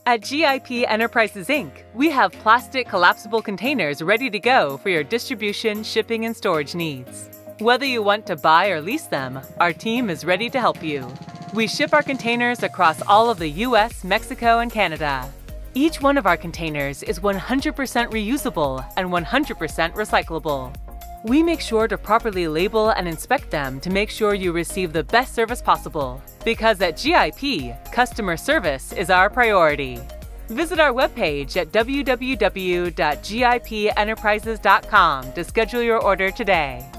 At GIP Enterprises, Inc., we have plastic collapsible containers ready to go for your distribution, shipping, and storage needs. Whether you want to buy or lease them, our team is ready to help you. We ship our containers across all of the US, Mexico, and Canada. Each one of our containers is 100% reusable and 100% recyclable. We make sure to properly label and inspect them to make sure you receive the best service possible. Because at GIP, customer service is our priority. Visit our webpage at www.gipenterprises.com to schedule your order today.